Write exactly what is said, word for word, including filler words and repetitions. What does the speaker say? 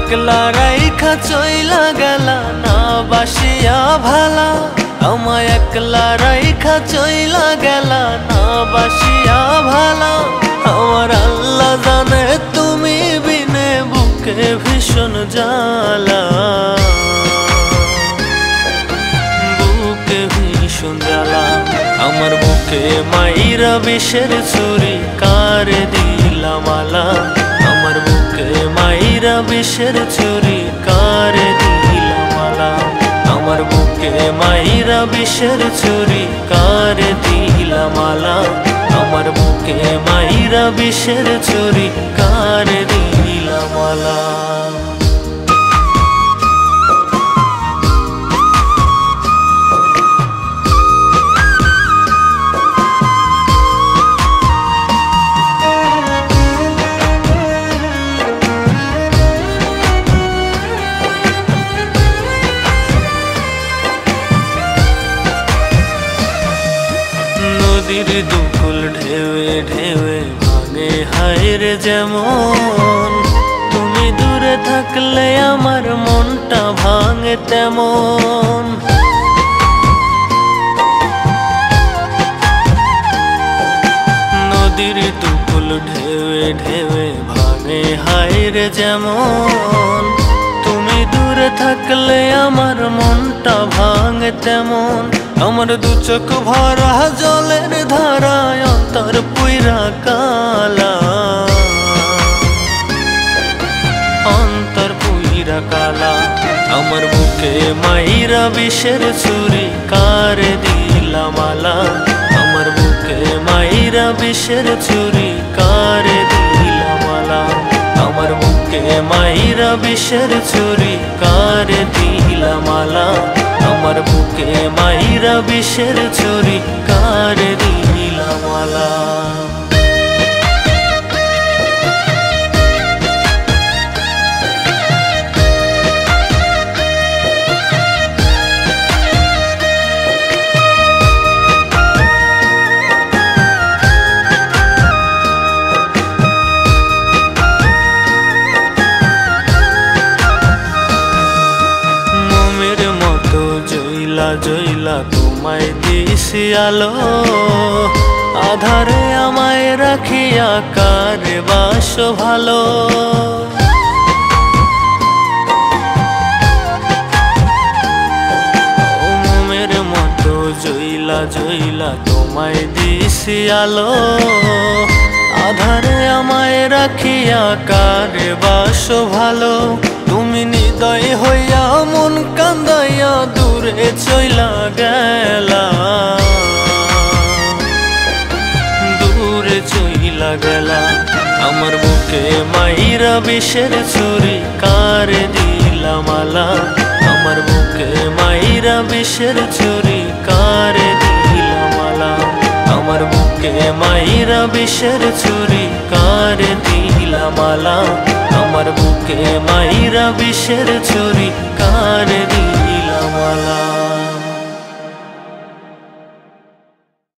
একলা রাইখা চইলা গেলা না বাসিয়া ভালা, আমায় একলা রাইখা চইলা গেলা না বাসিয়া ভালা। আমার আল্লাহ জানে তুমি বিনে বুকে ভীষণ জ্বালা, বুকে ভীষণ জ্বালা। আমার বুকে মাইরা বিষের ছুরি কারে দিলা মালা, আমার বুকে মাইরা বিষের ছুরি কারে দিলা মালা। আমার বুকে মাইরা বিষের ছুরি কারে দিলা মালা, আমার বুকে মাইরা বিষের ছুরি কারে দিলা মালা। নদীর দুকুল ঢেউে ঢেউে ভাঙে হায়রে যেমন, তুমি দূরে থাকলে আমার মনটা ভাঙে তেমন। নদীর দুকুল ঢেউে ঢেউে ভাঙে হায়রে যেমন, তুমি দূরে থাকলে আমার মনটা ভাঙে তেমন। আমার দু চোখ ভরা জলের ধারায় অন্তর পুইরা কালা, অন্তর পুইরা কালা। আমার বুকে মাইরা বিষের ছুরি কারে দিলা মালা, আমার বুকে মাইরা বিষের ছুরি কারে দিলা মালা। আমার বুকে মাইরা বিষের ছুরি কারে দিলা মালা, আমার বুকে মাইরা বিষের ছুরি কারে দিলা মালা। জইলা জইলা তোমায় দিছি আলো, আধারে আমায় রাখিয়া কারে বাসো ভালো। মোমের মতো জইলা জইলা তোমায় দিছি আলো, আধারে আমায় রাখিয়া কারে বাসো ভালো। তুমি নিদয় হইয়া মন কান্দাইয়া দূরে চইলা গেলা, দূরে চইলা গেলা। আমার বুকে মাইরা বিষের ছুরি কারে দিলা মালা, আমার বুকে মাইরা বিষের ছুরি কারে দিলা মালা। আমার বুকে মাইরা বিষের ছুরি কারে দিলা মালা, আমার বুকে মাইরা বিষের ছুরি কারে দিলা মালা।